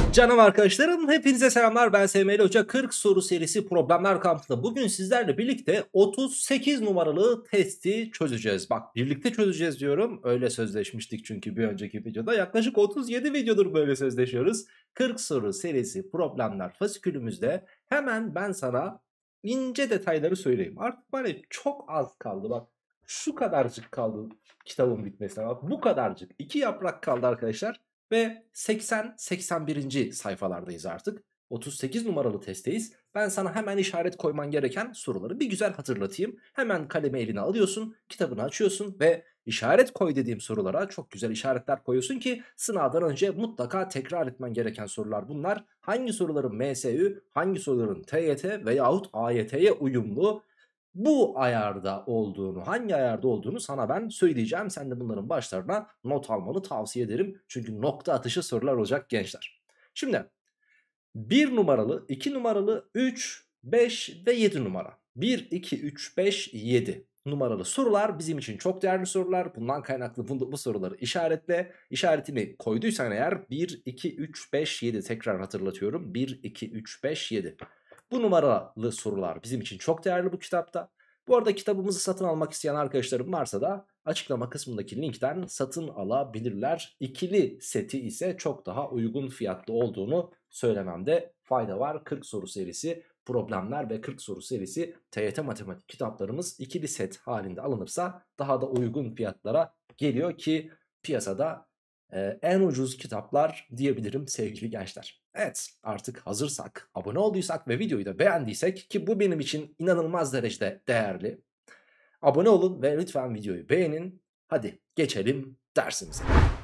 Canım arkadaşlarım, hepinize selamlar. Ben SML Hoca. 40 soru serisi problemler kampında bugün sizlerle birlikte 38 numaralı testi çözeceğiz. Bak, birlikte çözeceğiz diyorum. Öyle sözleşmiştik çünkü bir önceki videoda. Yaklaşık 37 videodur böyle sözleşiyoruz. 40 soru serisi problemler fasikülümüzde hemen ben sana ince detayları söyleyeyim. Artık bana çok az kaldı bak. Şu kadarcık kaldı kitabın bitmesine. Bak, bu kadarcık. 2 yaprak kaldı arkadaşlar. Ve 80-81. sayfalardayız artık. 38 numaralı testteyiz. Ben sana hemen işaret koyman gereken soruları bir güzel hatırlatayım. Hemen kalemi eline alıyorsun, kitabını açıyorsun ve işaret koy dediğim sorulara çok güzel işaretler koyuyorsun ki sınavdan önce mutlaka tekrar etmen gereken sorular bunlar. Hangi soruların MSÜ, hangi soruların TYT veyahut AYT'ye uyumlu, bu ayarda olduğunu, hangi ayarda olduğunu sana ben söyleyeceğim. Sen de bunların başlarına not almanı tavsiye ederim. Çünkü nokta atışı sorular olacak gençler. Şimdi 1 numaralı, 2 numaralı, 3, 5 ve 7 numara. 1, 2, 3, 5, 7 numaralı sorular bizim için çok değerli sorular. Bundan kaynaklı bu soruları işaretle. İşaretini koyduysan eğer 1, 2, 3, 5, 7 tekrar hatırlatıyorum. 1, 2, 3, 5, 7. Bu numaralı sorular bizim için çok değerli bu kitapta. Bu arada kitabımızı satın almak isteyen arkadaşlarım varsa da açıklama kısmındaki linkten satın alabilirler. İkili seti ise çok daha uygun fiyatlı olduğunu söylememde fayda var. 40 soru serisi problemler ve 40 soru serisi TYT matematik kitaplarımız ikili set halinde alınırsa daha da uygun fiyatlara geliyor ki piyasada en ucuz kitaplar diyebilirim sevgili gençler. Evet, artık hazırsak, abone olduysak ve videoyu da beğendiysek ki bu benim için inanılmaz derecede değerli. Abone olun ve lütfen videoyu beğenin. Hadi geçelim dersimize.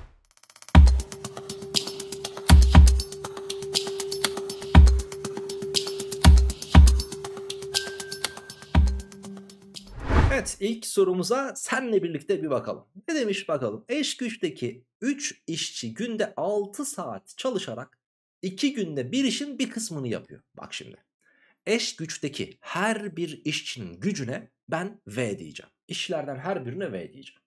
Evet, ilk sorumuza senle birlikte bir bakalım. Ne demiş bakalım? Eş güçteki 3 işçi günde 6 saat çalışarak 2 günde bir işin bir kısmını yapıyor. Bak şimdi. Eş güçteki her bir işçinin gücüne ben V diyeceğim. İşçilerden her birine V diyeceğim.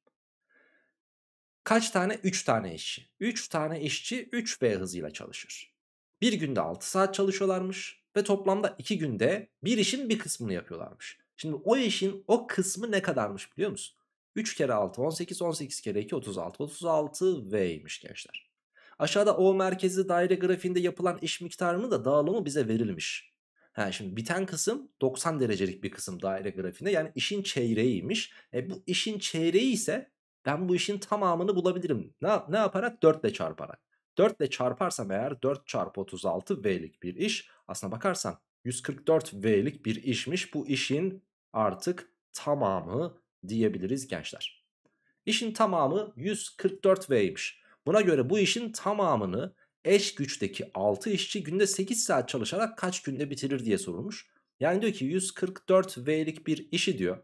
Kaç tane? 3 tane işçi. 3 tane işçi 3V hızıyla çalışır. Bir günde 6 saat çalışıyorlarmış ve toplamda 2 günde bir işin bir kısmını yapıyorlarmış. Şimdi o işin o kısmı ne kadarmış biliyor musun? 3 kere 6 18, 18 kere 2 36, 36 V'ymiş gençler. Aşağıda O merkezli daire grafiğinde yapılan iş miktarının da dağılımı bize verilmiş. Şimdi biten kısım 90 derecelik bir kısım daire grafiğinde, yani işin çeyreğiymiş. Bu işin çeyreği ise ben bu işin tamamını bulabilirim. Ne yaparak? 4 ile çarparak. 4 ile çarparsam eğer 4 çarpı 36 V'lik bir iş. Aslına bakarsan 144 V'lik bir işmiş. Bu işin artık tamamı diyebiliriz gençler. İşin tamamı 144 V'ymiş. Buna göre bu işin tamamını eş güçteki 6 işçi günde 8 saat çalışarak kaç günde bitirir diye sorulmuş. Yani diyor ki 144 V'lik bir işi diyor.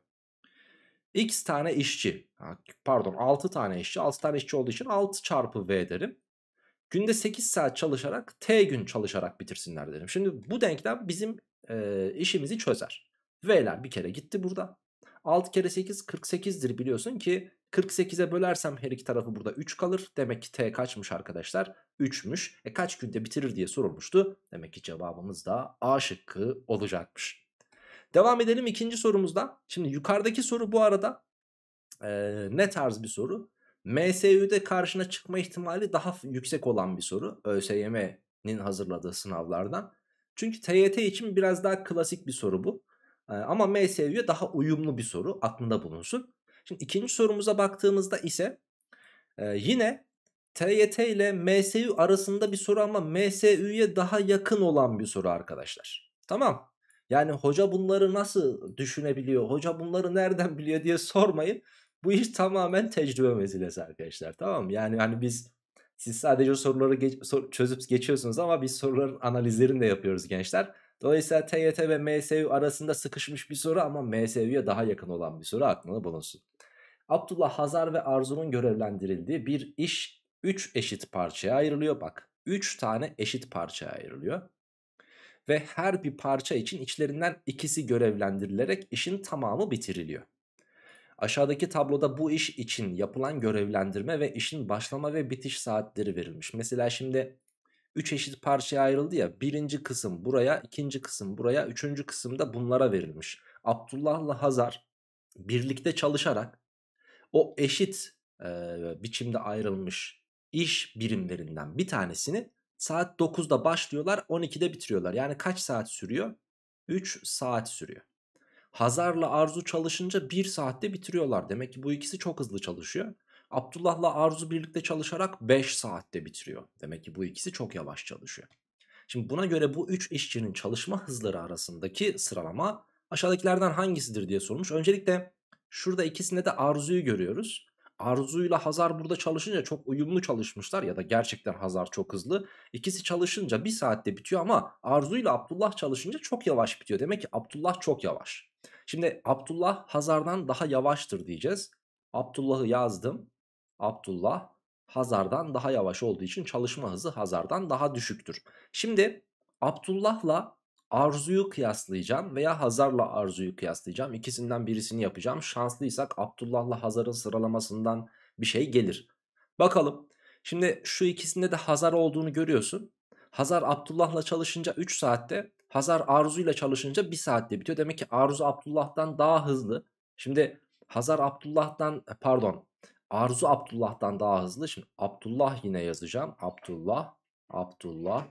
X tane işçi, pardon 6 tane işçi, 6 tane işçi olduğu için 6 çarpı V derim. Günde 8 saat çalışarak T gün çalışarak bitirsinler derim. Şimdi bu denklem bizim işimizi çözer. V'ler bir kere gitti burada. 6 kere 8 48'dir, biliyorsun ki 48'e bölersem her iki tarafı burada 3 kalır. Demek ki T kaçmış arkadaşlar? 3'müş. Kaç günde bitirir diye sorulmuştu. Demek ki cevabımız da A şıkkı olacakmış. Devam edelim ikinci sorumuzda. Şimdi yukarıdaki soru bu arada ne tarz bir soru? MSÜ'de karşına çıkma ihtimali daha yüksek olan bir soru. ÖSYM'nin hazırladığı sınavlardan. Çünkü TYT için biraz daha klasik bir soru bu. Ama MSÜ'ye daha uyumlu bir soru, aklında bulunsun. Şimdi ikinci sorumuza baktığımızda ise yine TYT ile MSÜ arasında bir soru ama MSÜ'ye daha yakın olan bir soru arkadaşlar. Tamam. Yani hoca bunları nasıl düşünebiliyor, hoca bunları nereden biliyor diye sormayın. Bu iş tamamen tecrübe meselesi arkadaşlar, tamam mı? Yani hani siz sadece soruları çözüp geçiyorsunuz ama biz soruların analizlerini de yapıyoruz gençler. Dolayısıyla TYT ve MSÜ arasında sıkışmış bir soru ama MSÜ'ye daha yakın olan bir soru, aklına bulunsun. Abdullah, Hazar ve Arzu'nun görevlendirildiği bir iş 3 eşit parçaya ayrılıyor. Bak, 3 tane eşit parçaya ayrılıyor. Ve her bir parça için içlerinden ikisi görevlendirilerek işin tamamı bitiriliyor. Aşağıdaki tabloda bu iş için yapılan görevlendirme ve işin başlama ve bitiş saatleri verilmiş. Mesela şimdi 3 eşit parçaya ayrıldı ya. Birinci kısım buraya, ikinci kısım buraya, üçüncü kısım da bunlara verilmiş. Abdullah'la Hazar birlikte çalışarak o eşit biçimde ayrılmış iş birimlerinden bir tanesini saat 9'da başlıyorlar, 12'de bitiriyorlar. Yani kaç saat sürüyor? 3 saat sürüyor. Hazar'la Arzu çalışınca 1 saatte bitiriyorlar. Demek ki bu ikisi çok hızlı çalışıyor. Abdullah'la Arzu birlikte çalışarak 5 saatte bitiriyor. Demek ki bu ikisi çok yavaş çalışıyor. Şimdi buna göre bu 3 işçinin çalışma hızları arasındaki sıralama aşağıdakilerden hangisidir diye sormuş. Öncelikle şurada ikisinde de Arzu'yu görüyoruz. Arzu'yla Hazar burada çalışınca çok uyumlu çalışmışlar ya da gerçekten Hazar çok hızlı. İkisi çalışınca 1 saatte bitiyor ama Arzu'yla Abdullah çalışınca çok yavaş bitiyor. Demek ki Abdullah çok yavaş. Şimdi Abdullah Hazar'dan daha yavaştır diyeceğiz. Abdullah'ı yazdım. Abdullah Hazar'dan daha yavaş olduğu için çalışma hızı Hazar'dan daha düşüktür. Şimdi Abdullah'la Arzu'yu kıyaslayacağım veya Hazar'la Arzu'yu kıyaslayacağım. İkisinden birisini yapacağım. Şanslıysak Abdullah'la Hazar'ın sıralamasından bir şey gelir. Bakalım. Şimdi şu ikisinde de Hazar olduğunu görüyorsun. Hazar Abdullah'la çalışınca 3 saatte, Hazar Arzu'yla çalışınca 1 saatte bitiyor. Demek ki Arzu Abdullah'tan daha hızlı. Şimdi Hazar Abdullah'tan pardon, Arzu Abdullah'tan daha hızlı. Şimdi Abdullah yine yazacağım. Abdullah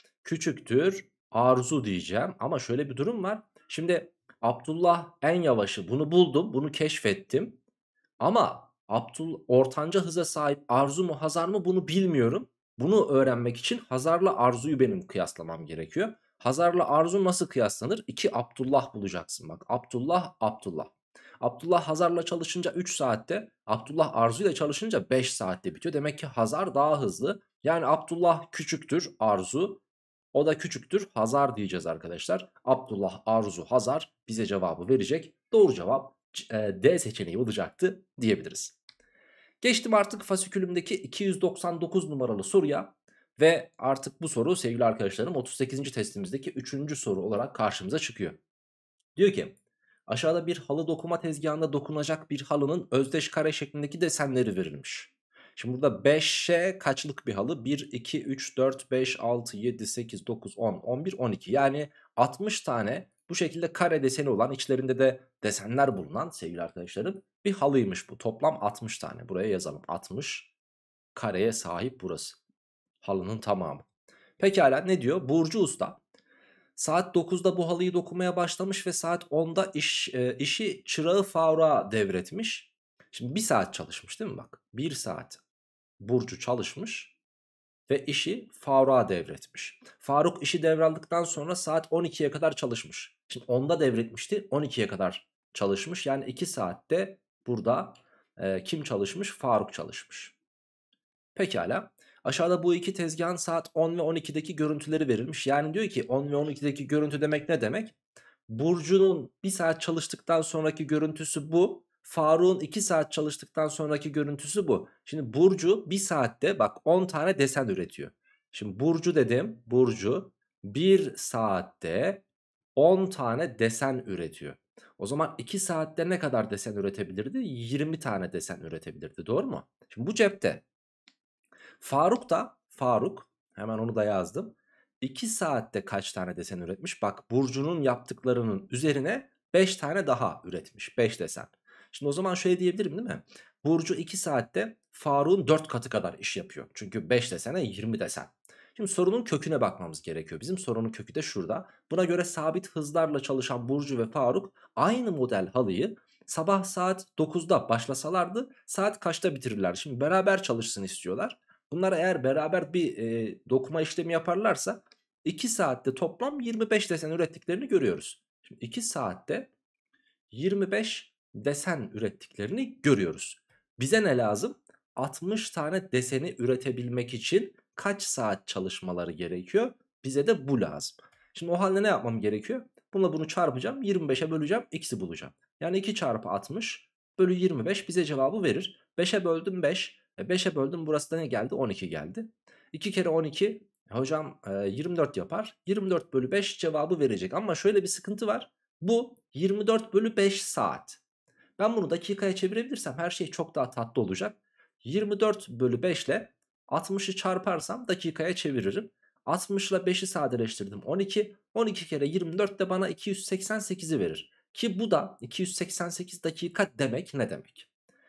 küçüktür Arzu diyeceğim. Ama şöyle bir durum var. Şimdi Abdullah en yavaşı, bunu buldum, bunu keşfettim. Ama ortanca hıza sahip Arzu mu Hazar mı bunu bilmiyorum. Bunu öğrenmek için Hazar'la Arzu'yu benim kıyaslamam gerekiyor. Hazar'la Arzu nasıl kıyaslanır? 2 Abdullah bulacaksın bak. Abdullah. Abdullah Hazar'la çalışınca 3 saatte, Abdullah Arzu'yla çalışınca 5 saatte bitiyor. Demek ki Hazar daha hızlı. Yani Abdullah küçüktür Arzu. O da küçüktür Hazar diyeceğiz arkadaşlar. Abdullah, Arzu, Hazar bize cevabı verecek. Doğru cevap D seçeneği olacaktı diyebiliriz. Geçtim artık fasikülümdeki 299 numaralı soruya ve artık bu soru sevgili arkadaşlarım 38. testimizdeki 3. soru olarak karşımıza çıkıyor. Diyor ki aşağıda bir halı dokuma tezgahında dokunacak bir halının özdeş kare şeklindeki desenleri verilmiş. Şimdi burada 5'e kaçlık bir halı? 1, 2, 3, 4, 5, 6, 7, 8, 9, 10, 11, 12. Yani 60 tane bu şekilde kare deseni olan, içlerinde de desenler bulunan sevgili arkadaşlarım bir halıymış bu. Toplam 60 tane. Buraya yazalım. 60 kareye sahip burası. Halının tamamı. Pekala, ne diyor? Burcu Usta saat 9'da bu halıyı dokumaya başlamış ve saat 10'da işi çırağı Faruk'a devretmiş. Şimdi 1 saat çalışmış değil mi bak? 1 saat Burcu çalışmış ve işi Faruk'a devretmiş. Faruk işi devraldıktan sonra saat 12'ye kadar çalışmış. Şimdi 10'da devretmişti, 12'ye kadar çalışmış. Yani 2 saatte burada kim çalışmış? Faruk çalışmış. Pekala. Aşağıda bu iki tezgahın saat 10 ve 12'deki görüntüleri verilmiş. Yani diyor ki 10 ve 12'deki görüntü demek ne demek? Burcu'nun 1 saat çalıştıktan sonraki görüntüsü bu. Faruk'un 2 saat çalıştıktan sonraki görüntüsü bu. Şimdi Burcu 1 saatte bak 10 tane desen üretiyor. Şimdi Burcu dedim. Burcu 1 saatte 10 tane desen üretiyor. O zaman 2 saatte ne kadar desen üretebilirdi? 20 tane desen üretebilirdi. Doğru mu? Şimdi bu cepte. Faruk hemen onu da yazdım. 2 saatte kaç tane desen üretmiş? Bak Burcu'nun yaptıklarının üzerine 5 tane daha üretmiş. 5 desen. Şimdi o zaman şöyle diyebilirim değil mi? Burcu 2 saatte Faruk'un 4 katı kadar iş yapıyor. Çünkü 5 desene 20 desen. Şimdi sorunun köküne bakmamız gerekiyor. Bizim sorunun kökü de şurada. Buna göre sabit hızlarla çalışan Burcu ve Faruk aynı model halıyı sabah saat 9'da başlasalardı saat kaçta bitirirler? Şimdi beraber çalışsın istiyorlar. Bunlar eğer beraber bir dokuma işlemi yaparlarsa 2 saatte toplam 25 desen ürettiklerini görüyoruz. Şimdi 2 saatte 25 desen ürettiklerini görüyoruz. Bize ne lazım? 60 tane deseni üretebilmek için kaç saat çalışmaları gerekiyor? Bize de bu lazım. Şimdi o halde ne yapmam gerekiyor? Bununla bunu çarpacağım, 25'e böleceğim, x'i bulacağım. Yani 2 çarpı 60 bölü 25 bize cevabı verir. 5'e böldüm 5. 5'e böldüm, burası da ne geldi? 12 geldi. 2 kere 12 hocam 24 yapar. 24 bölü 5 cevabı verecek. Ama şöyle bir sıkıntı var. Bu 24 bölü 5 saat. Ben bunu dakikaya çevirebilirsem her şey çok daha tatlı olacak. 24 bölü 5 ile 60'ı çarparsam dakikaya çeviririm. 60 ile 5'i sadeleştirdim 12. 12 kere 24 de bana 288'i verir. Ki bu da 288 dakika demek ne demek?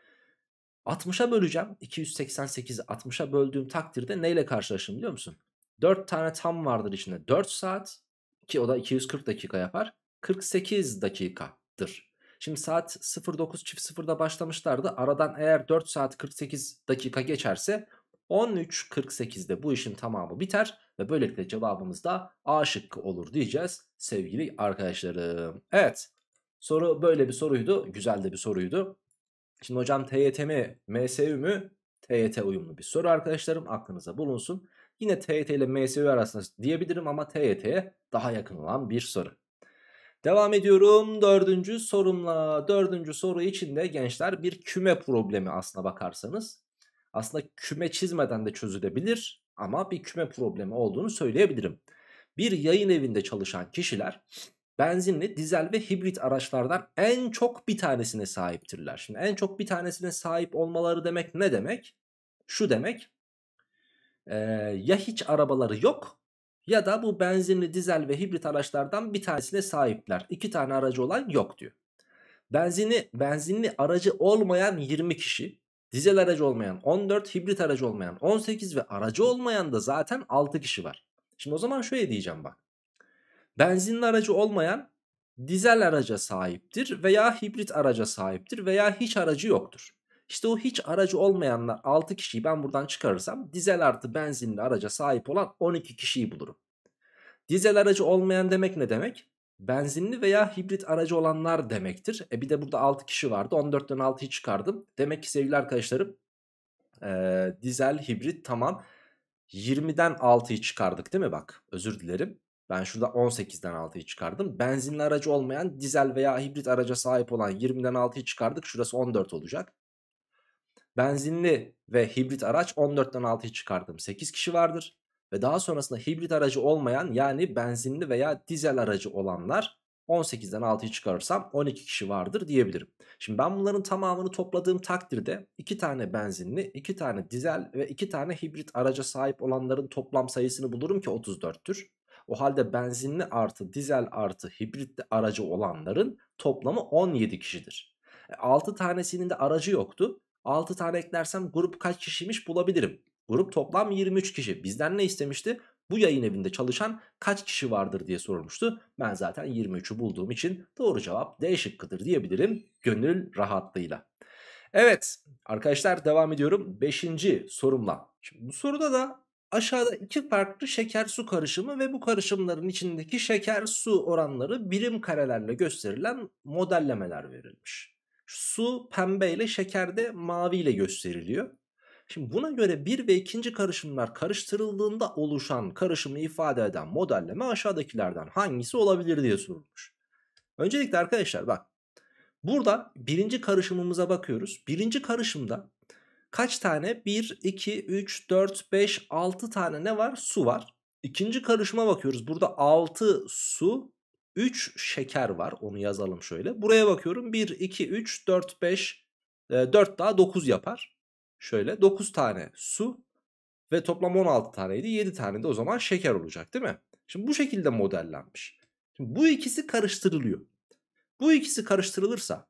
60'a böleceğim. 288'i 60'a böldüğüm takdirde neyle karşılaşırım biliyor musun? 4 tane tam vardır içinde. 4 saat ki o da 240 dakika yapar. 48 dakikadır. Şimdi saat 09.00'da başlamışlardı. Aradan eğer 4 saat 48 dakika geçerse 13.48'de bu işin tamamı biter. Ve böylelikle cevabımız da A şıkkı olur diyeceğiz sevgili arkadaşlarım. Evet, soru böyle bir soruydu. Güzel de bir soruydu. Şimdi hocam TYT mi MSÜ mü? TYT uyumlu bir soru arkadaşlarım, aklınıza bulunsun. Yine TYT ile MSÜ arasında diyebilirim ama TYT'ye daha yakın olan bir soru. Devam ediyorum dördüncü sorumla. Dördüncü soru içinde gençler bir küme problemi aslına bakarsanız. Aslında küme çizmeden de çözülebilir ama bir küme problemi olduğunu söyleyebilirim. Bir yayın evinde çalışan kişiler benzinli, dizel ve hibrit araçlardan en çok bir tanesine sahiptirler. Şimdi en çok bir tanesine sahip olmaları demek ne demek? Şu demek, ya hiç arabaları yok ya da bu benzinli, dizel ve hibrit araçlardan bir tanesine sahipler. 2 tane aracı olan yok diyor. Benzinli aracı olmayan 20 kişi, dizel aracı olmayan 14, hibrit aracı olmayan 18 ve aracı olmayan da zaten 6 kişi var. Şimdi o zaman şöyle diyeceğim bak. Benzinli aracı olmayan dizel araca sahiptir veya hibrit araca sahiptir veya hiç aracı yoktur. İşte o hiç aracı olmayanlar 6 kişiyi ben buradan çıkarırsam dizel artı benzinli araca sahip olan 12 kişiyi bulurum. Dizel aracı olmayan demek ne demek? Benzinli veya hibrit aracı olanlar demektir. Bir de burada 6 kişi vardı, 14'ten 6'yı çıkardım. Demek ki sevgili arkadaşlarım, dizel, hibrit tamam. 20'den 6'yı çıkardık değil mi bak? Özür dilerim. Ben şurada 18'den 6'yı çıkardım. Benzinli aracı olmayan dizel veya hibrit araca sahip olan 20'den 6'yı çıkardık. Şurası 14 olacak. Benzinli ve hibrit araç 14'ten 6'yı çıkardım. 8 kişi vardır. Ve daha sonrasında hibrit aracı olmayan yani benzinli veya dizel aracı olanlar 18'den 6'yı çıkarırsam 12 kişi vardır diyebilirim. Şimdi ben bunların tamamını topladığım takdirde 2 tane benzinli, 2 tane dizel ve 2 tane hibrit araca sahip olanların toplam sayısını bulurum ki 34'tür. O halde benzinli artı dizel artı hibrit aracı olanların toplamı 17 kişidir. 6 tanesinin de aracı yoktu. 6 tane eklersem grup kaç kişiymiş bulabilirim. Grup toplam 23 kişi. Bizden ne istemişti? Bu yayın evinde çalışan kaç kişi vardır diye sorulmuştu. Ben zaten 23'ü bulduğum için doğru cevap D şıkkıdır diyebilirim gönül rahatlığıyla. Evet arkadaşlar, devam ediyorum 5. sorumla. Şimdi bu soruda da aşağıda 2 farklı şeker su karışımı ve bu karışımların içindeki şeker su oranları birim karelerle gösterilen modellemeler verilmiş. Su pembe ile şeker de mavi ile gösteriliyor. Şimdi buna göre bir ve ikinci karışımlar karıştırıldığında oluşan karışımı ifade eden modelleme aşağıdakilerden hangisi olabilir diye sorulmuş. Öncelikle arkadaşlar bak, burada birinci karışımımıza bakıyoruz. Birinci karışımda kaç tane? 1, 2, 3, 4, 5, 6 tane ne var? Su var. İkinci karışıma bakıyoruz. Burada 6 su, 3 şeker var. Onu yazalım şöyle. Buraya bakıyorum. 1, 2, 3, 4, 5, 4 daha 9 yapar. Şöyle 9 tane su ve toplam 16 taneydi. 7 tane de o zaman şeker olacak değil mi? Şimdi bu şekilde modellenmiş. Şimdi bu ikisi karıştırılıyor. Bu ikisi karıştırılırsa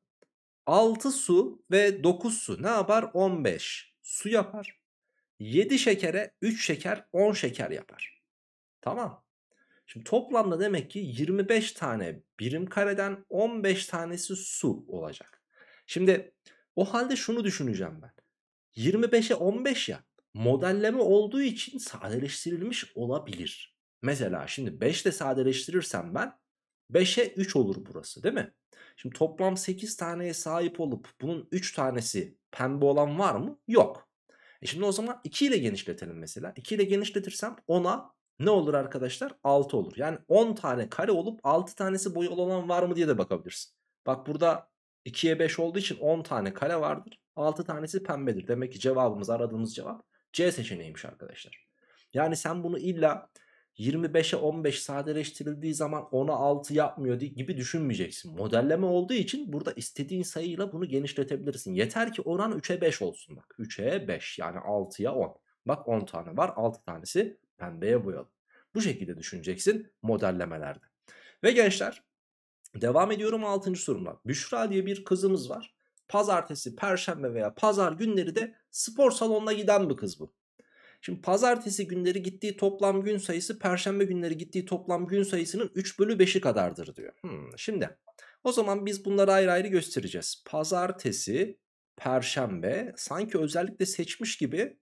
6 su ve 9 su ne yapar? 15 su yapar. 7 şekere 3 şeker 10 şeker yapar. Tamam. Şimdi toplamda demek ki 25 tane birim kareden 15 tanesi su olacak. Şimdi o halde şunu düşüneceğim ben. 25'e 15 ya, modelleme olduğu için sadeleştirilmiş olabilir. Mesela şimdi 5 ile sadeleştirirsem ben 5'e 3 olur burası değil mi? Şimdi toplam 8 taneye sahip olup bunun 3 tanesi pembe olan var mı? Yok. Şimdi o zaman 2 ile genişletelim mesela. 2 ile genişletirsem 10'a ne olur arkadaşlar? 6 olur. Yani 10 tane kare olup 6 tanesi boyalı olan var mı diye de bakabilirsin. Bak burada 2'ye 5 olduğu için 10 tane kare vardır. 6 tanesi pembedir. Demek ki cevabımız, aradığımız cevap C seçeneğiymiş arkadaşlar. Yani sen bunu illa 25'e 15 sadeleştirildiği zaman 10'a 6 yapmıyor gibi düşünmeyeceksin. Modelleme olduğu için burada istediğin sayıyla bunu genişletebilirsin. Yeter ki oran 3'e 5 olsun bak. 3'e 5 yani 6'ya 10. Bak 10 tane var, 6 tanesi pembeye boyalı. Bu şekilde düşüneceksin modellemelerde. Ve gençler, devam ediyorum 6. sorumla. Büşra diye bir kızımız var. Pazartesi, perşembe veya pazar günleri de spor salonuna giden bir kız bu. Şimdi pazartesi günleri gittiği toplam gün sayısı perşembe günleri gittiği toplam gün sayısının 3 bölü 5'i kadardır diyor. Şimdi o zaman biz bunları ayrı ayrı göstereceğiz. Pazartesi, perşembe, sanki özellikle seçmiş gibi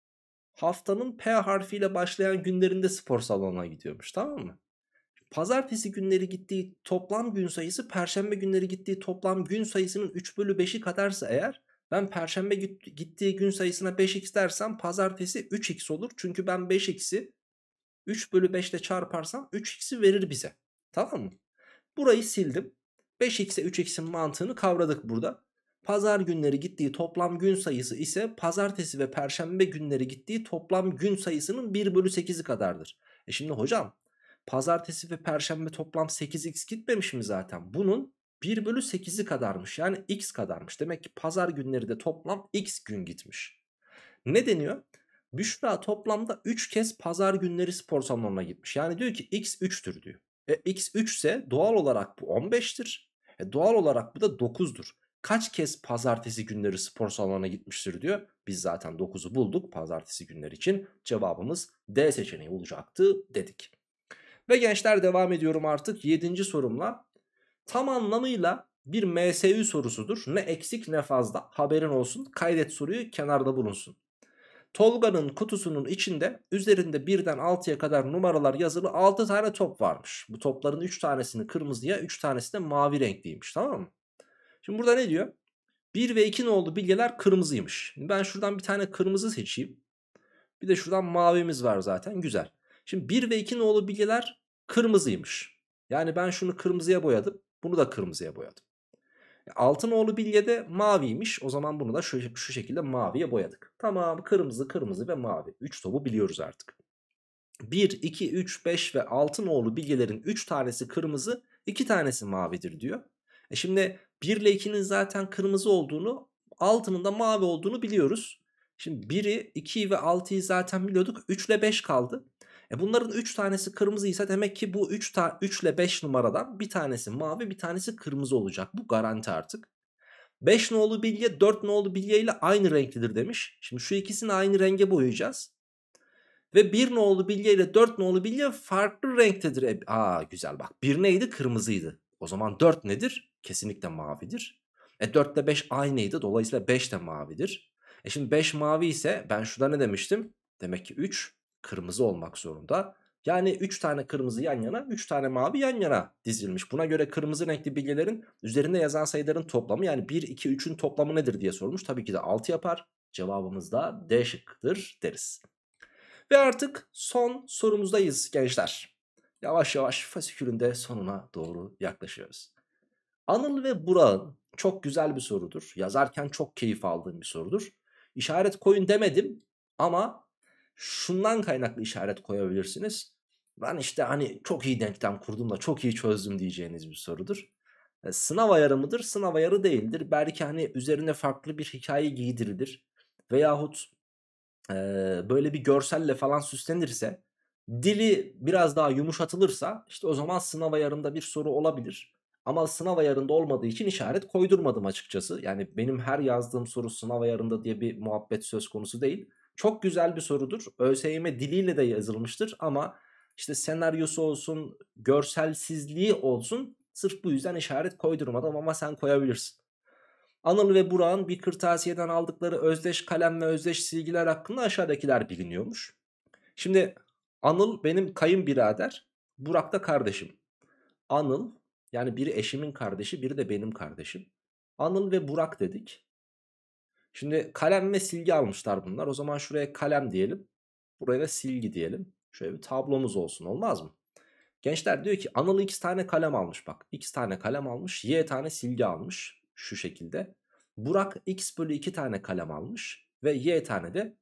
haftanın P harfiyle başlayan günlerinde spor salonuna gidiyormuş, tamam mı? Pazartesi günleri gittiği toplam gün sayısı perşembe günleri gittiği toplam gün sayısının 3 bölü 5'i kadarsa eğer, ben perşembe gittiği gün sayısına 5x dersem pazartesi 3x olur. Çünkü ben 5x'i 3 bölü 5 ile çarparsam 3x'i verir bize. Tamam mı? Burayı sildim. 5x'e 3x'in mantığını kavradık burada. Pazar günleri gittiği toplam gün sayısı ise pazartesi ve perşembe günleri gittiği toplam gün sayısının 1 bölü 8'i kadardır. Şimdi hocam, pazartesi ve perşembe toplam 8x gitmemiş mi zaten? Bunun 1 bölü 8'i kadarmış, yani x kadarmış. Demek ki pazar günleri de toplam x gün gitmiş. Ne deniyor? Büşra toplamda 3 kez pazar günleri spor salonuna gitmiş. Yani diyor ki x 3'tür diyor. X 3 ise doğal olarak bu 15'tir. Doğal olarak bu da 9'dur. Kaç kez pazartesi günleri spor salonuna gitmiştir diyor. Biz zaten 9'u bulduk pazartesi günleri için. Cevabımız D seçeneği olacaktı dedik. Ve gençler, devam ediyorum artık 7. sorumla. Tam anlamıyla bir MSÜ sorusudur. Ne eksik ne fazla. Haberin olsun. Kaydet soruyu, kenarda bulunsun. Tolga'nın kutusunun içinde üzerinde 1'den 6'ya kadar numaralar yazılı 6 tane top varmış. Bu topların 3 tanesini kırmızıya, 3 tanesi de mavi renkliymiş, tamam mı? Şimdi burada ne diyor? 1 ve 2 nolu bilyeler kırmızıymış. Ben şuradan bir tane kırmızı seçeyim. Bir de şuradan mavimiz var zaten, güzel. Şimdi 1 ve 2 nolu bilyeler kırmızıymış. Yani ben şunu kırmızıya boyadım. Bunu da kırmızıya boyadım. Altın oğlu bilye de maviymiş. O zaman bunu da şu şekilde maviye boyadık. Tamam, kırmızı, kırmızı ve mavi. 3 topu biliyoruz artık. 1, 2, 3, 5 ve altın oğlu bilyelerin 3 tanesi kırmızı, 2 tanesi mavidir diyor. Şimdi 1 ile 2'nin zaten kırmızı olduğunu, altının da mavi olduğunu biliyoruz. Şimdi 1'i, 2'yi ve 6'yı zaten biliyorduk. 3 ile 5 kaldı. Bunların 3 tanesi kırmızıysa demek ki bu 3 ile 5 numaradan bir tanesi mavi, bir tanesi kırmızı olacak. Bu garanti artık. 5 nolu bilye 4 nolu bilye ile aynı renklidir demiş. Şimdi şu ikisini aynı renge boyayacağız. Ve 1 nolu bilye ile 4 nolu bilye farklı renktedir. Güzel bak. 1 neydi? Kırmızıydı. O zaman 4 nedir? Kesinlikle mavidir. 4 ile 5 aynıydı. Dolayısıyla 5 de mavidir. Şimdi 5 mavi ise ben şurada ne demiştim? Demek ki 3 kırmızı olmak zorunda. Yani 3 tane kırmızı yan yana, 3 tane mavi yan yana dizilmiş. Buna göre kırmızı renkli bilyelerin üzerinde yazan sayıların toplamı, yani 1, 2, 3'ün toplamı nedir diye sormuş. Tabii ki de 6 yapar. Cevabımız da D şıkkıdır deriz. Ve artık son sorumuzdayız gençler. Yavaş yavaş fasikülün de sonuna doğru yaklaşıyoruz. Anıl ve Burak'ın, çok güzel bir sorudur. Yazarken çok keyif aldığım bir sorudur. İşaret koyun demedim ama şundan kaynaklı işaret koyabilirsiniz. Ben işte hani çok iyi denklem kurdum da çok iyi çözdüm diyeceğiniz bir sorudur. Sınav ayarı mıdır? Sınav ayarı değildir. Belki hani üzerine farklı bir hikaye giydirilir. Veyahut böyle bir görselle falan süslenirse, dili biraz daha yumuşatılırsa, işte o zaman sınav ayarında bir soru olabilir. Ama sınav ayarında olmadığı için işaret koydurmadım açıkçası. Yani benim her yazdığım soru sınav ayarında diye bir muhabbet söz konusu değil. Çok güzel bir sorudur. ÖSYM diliyle de yazılmıştır ama işte senaryosu olsun, görselsizliği olsun, sırf bu yüzden işaret koydurmadım ama sen koyabilirsin. Anıl ve Burak'ın bir kırtasiyeden aldıkları özdeş kalem ve özdeş silgiler hakkında aşağıdakiler biliniyormuş. Şimdi Anıl benim kayınbirader, Burak da kardeşim. Anıl, yani biri eşimin kardeşi, biri de benim kardeşim. Anıl ve Burak dedik. Şimdi kalem ve silgi almışlar bunlar. O zaman şuraya kalem diyelim. Buraya da silgi diyelim. Şöyle bir tablomuz olsun, olmaz mı? Gençler, diyor ki Anıl x tane kalem almış bak. X tane kalem almış. Y tane silgi almış. Şu şekilde. Burak x bölü 2 tane kalem almış. Ve y tane de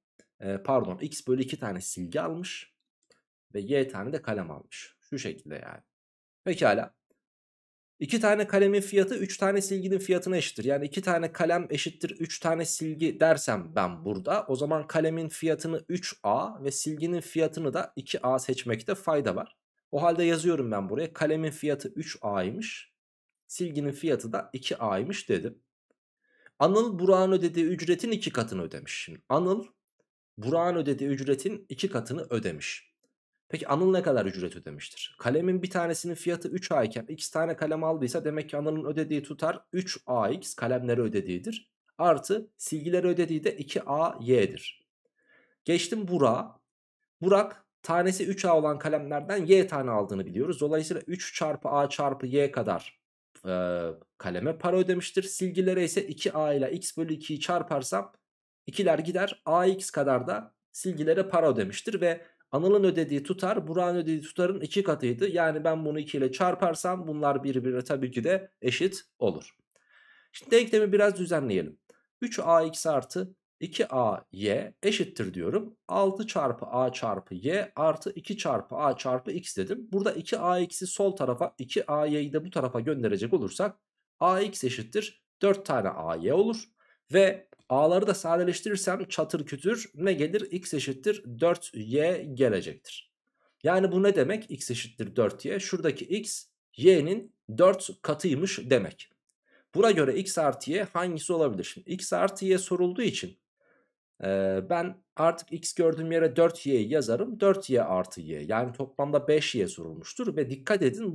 x bölü 2 tane silgi almış. Ve y tane de kalem almış. Şu şekilde yani. Pekala. 2 tane kalemin fiyatı 3 tane silginin fiyatına eşittir. Yani 2 tane kalem eşittir 3 tane silgi dersem ben burada, o zaman kalemin fiyatını 3A ve silginin fiyatını da 2A seçmekte fayda var. O halde yazıyorum ben buraya, kalemin fiyatı 3A'ymış, silginin fiyatı da 2A'ymış dedim. Anıl Burak'ın ödediği ücretin 2 katını ödemiş. Şimdi Anıl Burak'ın ödediği ücretin 2 katını ödemiş. Peki Anıl ne kadar ücret ödemiştir? Kalemin bir tanesinin fiyatı 3A iken x tane kalem aldıysa demek ki Anıl'ın ödediği tutar 3AX, kalemleri ödediğidir. Artı silgileri ödediği de 2AY'dir. Geçtim Burak'a. Burak tanesi 3A olan kalemlerden Y tane aldığını biliyoruz. Dolayısıyla 3 çarpı A çarpı Y kadar kaleme para ödemiştir. Silgilere ise 2A ile x bölü 2'yi çarparsam 2'ler gider. AX kadar da silgilere para ödemiştir ve Anıl'ın ödediği tutar Burak'ın ödediği tutarın 2 katıydı. Yani ben bunu 2 ile çarparsam bunlar birbirine tabii ki de eşit olur. Şimdi denklemi biraz düzenleyelim. 3ax artı 2ay eşittir diyorum. 6 çarpı a çarpı y artı 2 çarpı a çarpı x dedim. Burada 2ax'i sol tarafa, 2ay'yi de bu tarafa gönderecek olursak ax eşittir 4 tane ay olur. Ve a'ları da sadeleştirirsem çatır kütür ne gelir? X eşittir 4y gelecektir. Yani bu ne demek? X eşittir 4y. Şuradaki x y'nin 4 katıymış demek. Buna göre x artı y hangisi olabilir? Şimdi x artı y sorulduğu için ben artık x gördüğüm yere 4y'yi yazarım. 4y artı y, yani toplamda 5y sorulmuştur. Ve dikkat edin,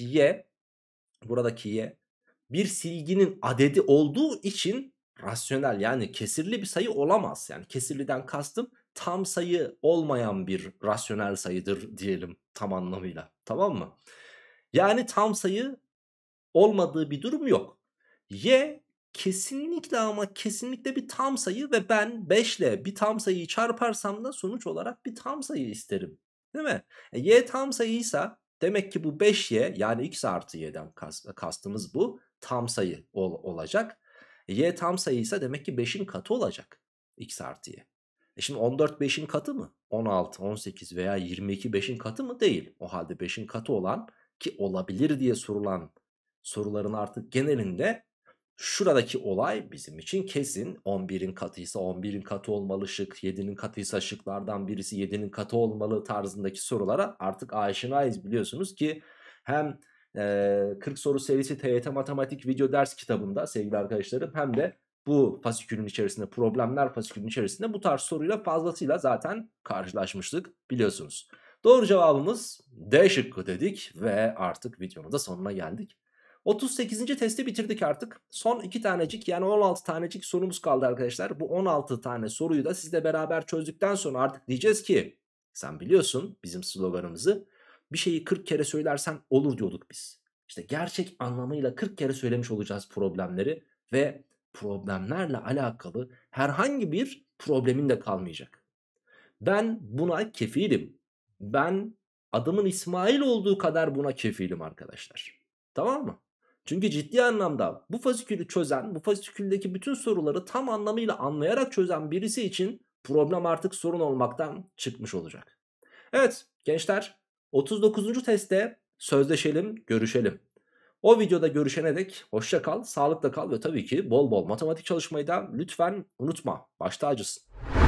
buradaki y bir silginin adedi olduğu için rasyonel, yani kesirli bir sayı olamaz. Yani kesirliden kastım tam sayı olmayan bir rasyonel sayıdır diyelim tam anlamıyla, tamam mı? Yani tam sayı olmadığı bir durum yok. Y kesinlikle ama kesinlikle bir tam sayı ve ben 5 ile bir tam sayıyı çarparsam da sonuç olarak bir tam sayı isterim. Değil mi? Y tam sayıysa demek ki bu 5y, yani x artı y'den kastımız bu, tam sayı olacak. Y tam sayıysa demek ki 5'in katı olacak x artı y. Şimdi 14 5'in katı mı? 16, 18 veya 22 5'in katı mı? Değil. O halde 5'in katı olan, ki olabilir diye sorulan soruların artık genelinde şuradaki olay bizim için kesin. 11'in katıysa 11'in katı olmalı şık, 7'nin katıysa şıklardan birisi 7'nin katı olmalı tarzındaki sorulara artık aşinayız, biliyorsunuz ki hem 40 soru serisi TYT Matematik video ders kitabında sevgili arkadaşlarım, hem de bu fasikülün içerisinde, problemler fasikülün içerisinde bu tarz soruyla fazlasıyla zaten karşılaşmıştık, biliyorsunuz. Doğru cevabımız D şıkkı dedik ve artık videonun da sonuna geldik. 38. testi bitirdik artık. Son 2 tanecik, yani 16 tanecik sorumuz kaldı arkadaşlar. Bu 16 tane soruyu da sizle beraber çözdükten sonra artık diyeceğiz ki, sen biliyorsun bizim sloganımızı, bir şeyi 40 kere söylersen olur diyorduk biz. İşte gerçek anlamıyla 40 kere söylemiş olacağız problemleri ve problemlerle alakalı herhangi bir problemin de kalmayacak. Ben buna kefilim. Ben adımın İsmail olduğu kadar buna kefilim arkadaşlar. Tamam mı? Çünkü ciddi anlamda bu fasikülü çözen, bu fasiküldeki bütün soruları tam anlamıyla anlayarak çözen birisi için problem artık sorun olmaktan çıkmış olacak. Evet gençler, 39. testte sözleşelim, görüşelim. O videoda görüşene dek hoşça kal, sağlıkla kal ve tabii ki bol bol matematik çalışmayı da lütfen unutma. Baş tacısın.